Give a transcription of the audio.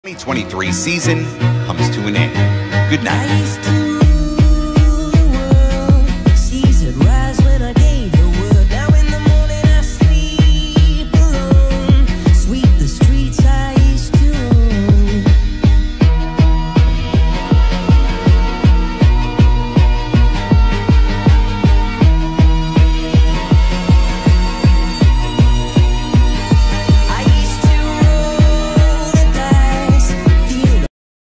2023 season comes to an end. Good night.